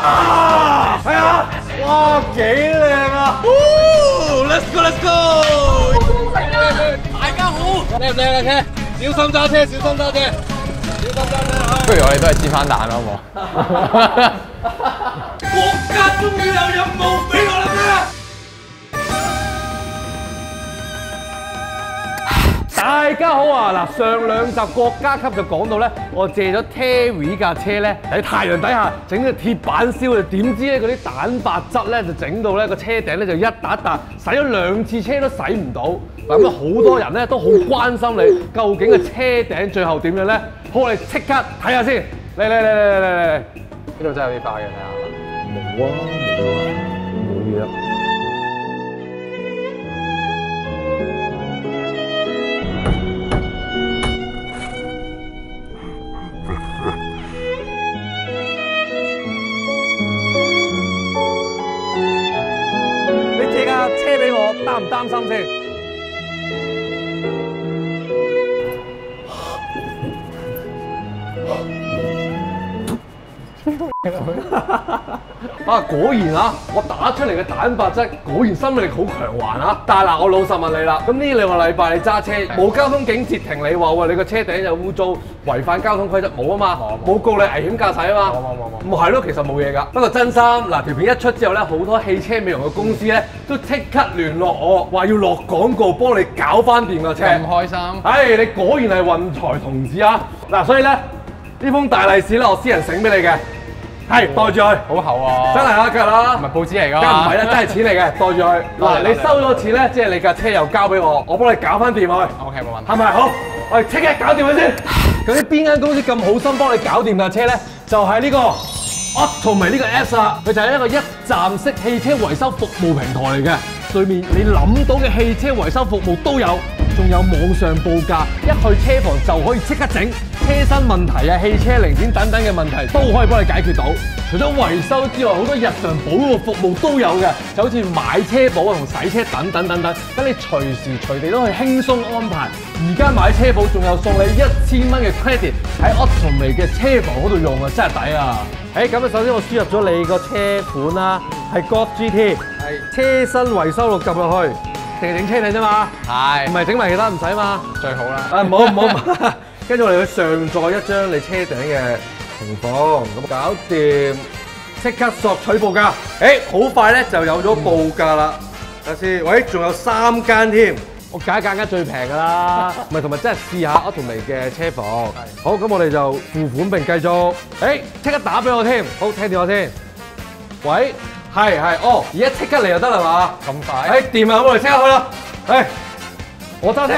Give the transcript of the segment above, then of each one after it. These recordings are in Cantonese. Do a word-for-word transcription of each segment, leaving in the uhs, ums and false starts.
啊，係啊，哇，幾靚啊 ！Let's go，Let's go！ 大家好，靚唔靚啊車？小心揸車，小心揸車，小心揸車。不如我哋都係煎翻蛋啦，好冇？國家終於有任務俾我啦咩？大家好啊！嗱，上兩集國家級就講到咧，我借咗 Terry 架車咧喺太陽底下整個鐵板燒啊，點知咧嗰啲蛋白質咧就整到咧個車頂咧就一笪一笪，洗咗兩次車都洗唔到。咁啊，好多人咧都好關心你究竟個車頂最後點樣咧？好，我哋即刻睇下先。嚟嚟嚟嚟嚟嚟嚟，呢度真係有啲化嘅，睇下。冇啊，冇啊，冇嘢啊。你借架車俾我，擔唔擔心先？啊，果然啊，我打出嚟嘅蛋白質果然生命力好強橫啊！但係嗱，我老實問你啦，咁呢兩個禮拜你揸車冇交通警截停你話喂，你個車頂有污糟，違反交通規則冇啊嘛，冇告你危險駕駛啊嘛，冇冇冇冇，唔係咯，其實冇嘢㗎。不過真心嗱，條片一出之後咧，好多汽車美容嘅公司咧都即刻聯絡我，話要落廣告幫你搞翻掂架車。咁開心！唉，你果然係運財童子啊！嗱，所以咧呢封大利是咧，我私人醒俾你嘅。係袋住佢，好厚啊！真係啊，梗係啦，唔係報紙嚟㗎，梗唔係啦，真係錢嚟嘅，袋住佢。嗱，你收咗錢咧，即係你架車又交俾我，我幫你搞翻掂佢。O K， 冇問題。係咪好？我哋即刻搞掂佢先。究竟邊間公司咁好心幫你搞掂架車咧？就係呢個 Automate 呢個 Apps 啊，佢就係一個一站式汽車維修服務平台嚟嘅。對面你諗到嘅汽車維修服務都有，仲有網上報價，一去車房就可以即刻整。車身問題啊、汽車零件等等嘅問題都可以幫你解決到。除咗維修之外，好多日常保護服務都有嘅，就好似買車保啊同洗車等等等等，等你隨時隨地都可以輕鬆安排。而家買車保仲有送你一千蚊嘅 credit 喺 Automate 嘅車房嗰度用啊，真係抵啊！誒咁啊，首先我輸入咗你個車款啦，係 Golf G T， 係車身維修錄撳落去，淨係整車頂啫嘛，係唔係整埋其他唔使嘛？最好啦！啊唔好唔好，跟住我哋去上載一張你車頂嘅情況，咁搞掂，即刻索取報價。誒好快咧就有咗報價啦，睇下先。喂，仲有三間添。我揀一間間最平㗎啦，唔係同埋真係試下 Automate 嘅車房。好，咁我哋就付款並繼續。誒，即刻打俾我添，好聽電話先。喂，係係，哦，而家即刻嚟就得啦嘛？咁快？誒掂啊，我哋即刻去啦。誒，我揸車。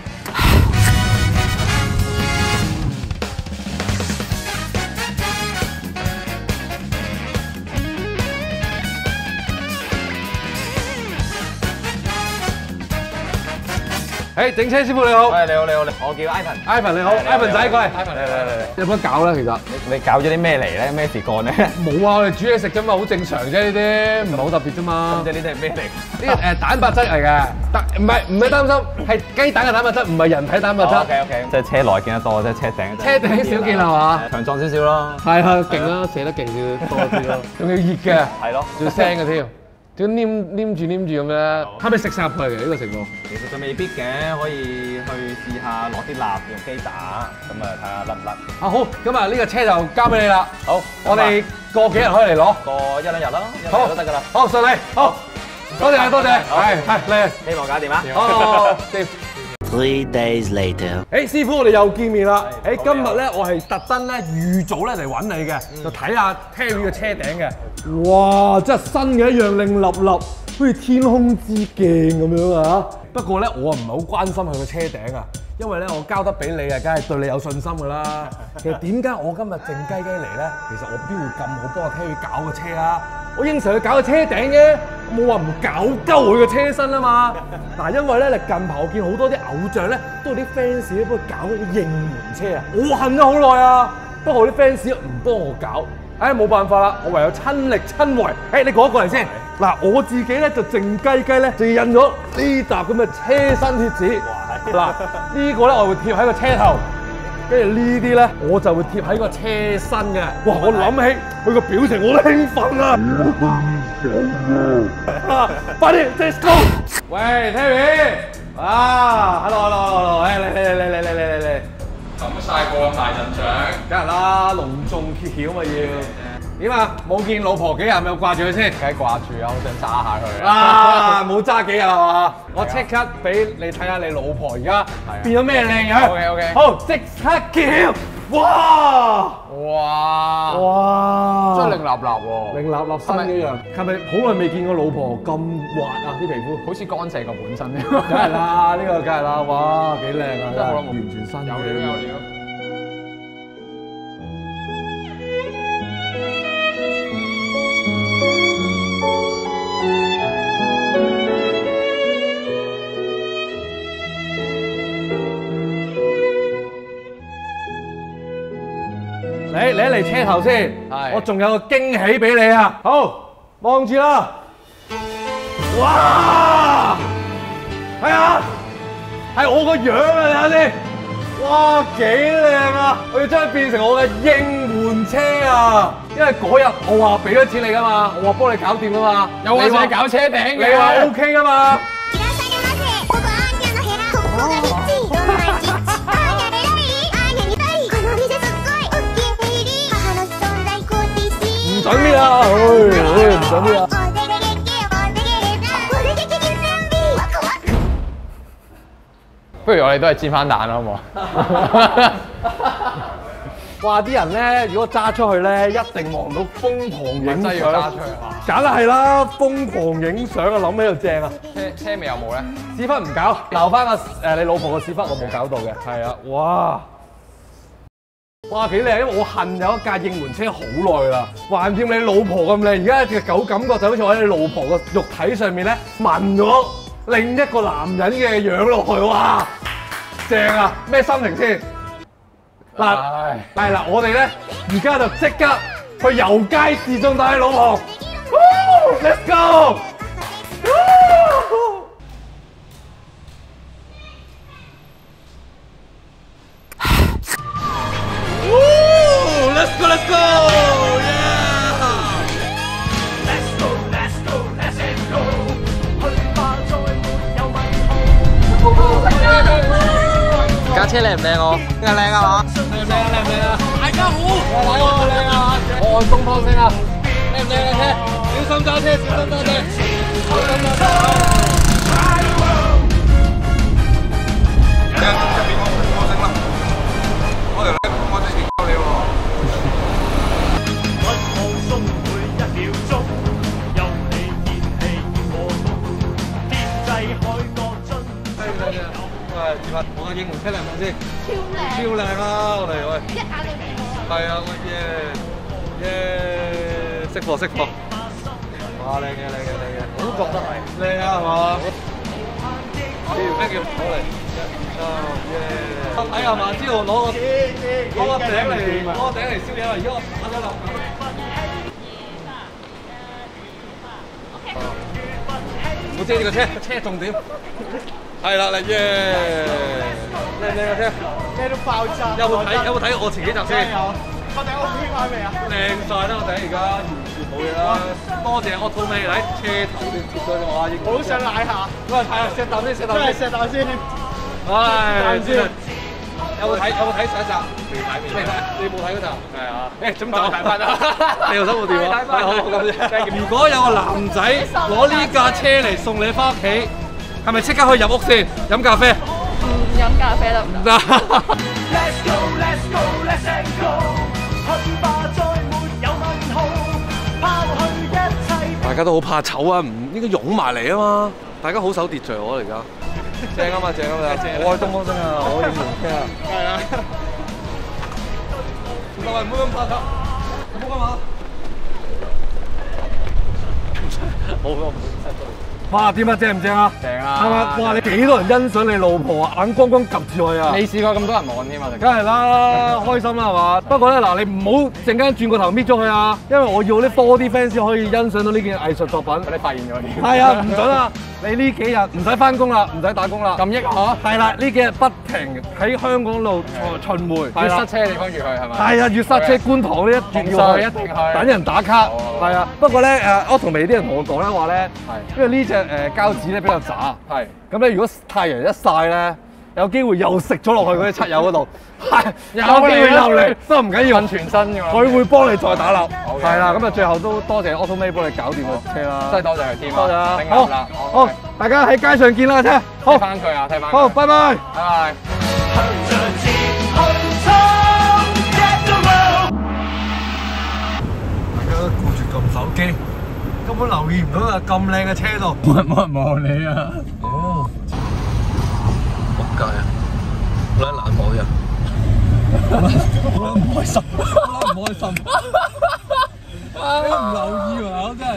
誒，整車師傅你好，喂，你好你好，我叫 Ivan，Ivan 你好 ，Ivan 仔過嚟 ，Ivan 嚟嚟嚟，有乜搞咧？其實你你搞咗啲咩嚟咧？咩事幹咧？冇啊，我哋煮嘢食啫嘛，好正常啫呢啲，唔係好特別啫嘛。咁即係呢啲係咩嚟？呢個誒蛋白質嚟嘅，但唔係唔係擔心，係雞蛋嘅蛋白質，唔係人體蛋白質。OK OK，即係車內見得多，即係車頂。車頂少見係嘛？強壯少少咯。係啊，勁啦，射得勁少多啲咯。仲要熱嘅，係咯，仲要腥嘅添。點黏黏住黏住咁樣，係咪食晒入去嘅呢個情況？其實就未必嘅，可以去試下攞啲蠟用機打，咁啊睇下甩唔甩。啊好，咁啊呢個車就交俾你啦。好，我哋過幾日可以嚟攞？過一兩日啦，一兩日都得㗎啦。好，順利。好，多謝啊，多謝。係係嚟，希望搞掂啊。好，掂。Three days later，誒師傅，我哋又見面啦！誒今日咧，我係特登咧預早咧嚟揾你嘅，就睇下 Terry 嘅車頂嘅。哇！真係新嘅一樣，靚立立，好似天空之鏡咁樣啊！不過咧，我唔係好關心佢個車頂啊，因為咧我交得俾你啊，梗係對你有信心㗎啦。其實點解我今日靜雞雞嚟咧？其實我邊會咁好幫阿 Terry搞個車啊？我應承佢搞個車頂嘅，冇話唔搞鳩佢個車身啊嘛。嗱，因為咧，你近排我見好多啲偶像咧，都有啲 fans 咧幫佢搞嗰啲應援車啊，我恨咗好耐啊。不過啲 fans 唔幫我搞，唉冇辦法啦，我唯有親力親為。誒，你過一過嚟先。嗱，我自己咧就靜雞雞咧就印咗呢沓咁嘅車身貼紙。嗱，呢個咧我會貼喺個車頭。 跟住呢啲咧，我就會貼喺個車身嘅。哇！我諗起佢個表情，我都興奮啊！快啲 ，Let's go！ 喂 ，Terry， 啊 ，hello，hello，hello， 誒，嚟嚟嚟嚟嚟嚟嚟嚟！ 抌晒個咁大陣仗， 梗係啦，隆重揭曉咪要。點啊？冇見老婆幾日，有冇掛住佢先？ 梗係掛住啊！好想揸下佢啊！冇揸幾日係嘛？我即刻俾你睇下你老婆而家變咗咩靚樣。 OK OK。 好，即刻揭曉！哇！ 哇！ 哇！ 真係零立立喎， 零立立新一樣。係咪好耐未見過老婆咁滑啊？啲皮膚好似乾淨過本身。 梗係啦，呢個梗係啦。哇！幾靚啊！ 真係好耐冇完全新嘅。 有料有料。 你你嚟車頭先， 係我仲有個驚喜俾你啊！好，望住啦！哇，係啊，係我個樣啊！你睇下先，哇，幾靚啊！我要將佢變成我嘅應援車啊！因為嗰日我話俾咗錢你噶嘛，我話幫你搞掂噶嘛， 又話想搞車頂嘅， 你話 OK 噶嘛？唔準啲啊！唉，唔準啲啊！ 不如我哋都係煎翻蛋啦，好唔好？ 哇！啲人咧，如果揸出去咧，一定望到瘋狂影真係要揸出去啊！ 梗係啦，瘋狂影相啊！諗起又正啊！ 車車尾有冇咧？ 屎忽唔搞，留翻個誒你老婆個屎忽，我冇搞到嘅。係啊，哇！哇，幾靚！因為我恨有一架應援車好耐啦，橫掂你老婆咁靚，而家隻狗感覺就好似我喺你老婆個肉體上面咧紋咗另一個男人嘅樣落去，哇！正啊！咩心情先？嗱，係啦，我哋咧而家就即刻去遊街示眾帶你老婆 ，Let's go！ Let's go, let's go, yeah! Let's go, let's go, let's go. 去吧，再沒有問號。 架車靚唔靚我？梗係靚啊嘛！ 靚唔靚啊？靚唔靚啊？大家好，靚喎靚啊！我東方星啊！靚唔靚啊車？小心揸車，小心揸車，小心揸車。我嘅應援車靚唔靚先？超靚！超靚啊！我哋喂，一眼就睇到。係啊，喂耶耶，識貨識貨。哇，靚嘅靚嘅靚嘅，我都覺得係靚啊，係嘛？叫咩叫？攞嚟，啊耶！睇下嘛，之後攞個攞個頂嚟攞個頂嚟燒嘢啊！而家我打咗落。我遮住個車，車重點。係啦，嚟耶！靚唔靚個車？咩都爆炸！有冇睇有冇睇我前幾集先？有。我頂我表演咩啊？靚晒啦！我頂而家完全冇嘢啦。多謝我套尾嚟車頭先貼咗我阿英。好想奶下。喂，係啊，石頭先，石頭先。石頭先。唉，先。有冇睇有冇睇上一集？未睇未睇。你冇睇嗰集？係啊。誒，咁就大翻啦。你又收部電話？好，咁啫。如果有個男仔攞呢架車嚟送你翻屋企。係咪即刻去入屋先飲咖啡？ 唔飲咖啡得唔得？ 大家都好怕醜啊，唔應該擁埋嚟啊嘛！大家好守秩序我而家，正啊嘛，正啊嘛！我係東方星啊，我應援車啊，係啊！各位唔好咁怕醜，唔好咁嘛！好，我唔會失到。 哇，點啊？正唔正啊？ 正啊！ 係嘛？哇！你幾多人欣賞你老婆啊？眼光光及住佢啊！ 你試過咁多人望添啊？ 梗係啦，開心啦係嘛？不過咧嗱，你唔好陣間轉個頭搣咗佢啊，因為我要啲多啲 fans 先可以欣賞到呢件藝術作品。 你發現咗啲？ 係啊，唔準啊！你呢幾日唔使翻工啦，唔使打工啦。 咁益嗬？ 係啦，呢幾日不停喺香港路巡迴， 越塞車嘅地方越去係咪？ 係啊，越塞車，觀塘呢一定要去， 一定去， 等人打卡。係啊，不過咧誒，Automate 啲人同我講咧話咧，因為呢隻誒膠紙咧比較渣，係咁咧，如果太陽一曬咧，有機會又食咗落去嗰啲漆油嗰度，係有機會又嚟，不過唔緊要， 全身㗎嘛， 佢會幫你再打蠟。係啦，咁啊最後都多謝 Automate 幫你搞掂個車啦， 真係多謝佢添啊， 多謝啊， 好啦， 好，大家喺街上見啦車，好， 睇翻佢啊，睇翻， 好，拜拜， 拜拜。 顧住撳手機，根本留意唔到啊！咁靚嘅車度， 冇人冇人望你啊！ 哦，仆街啊！好撚難摸人，好撚唔開心，好撚唔開心，你唔留意喎，真係。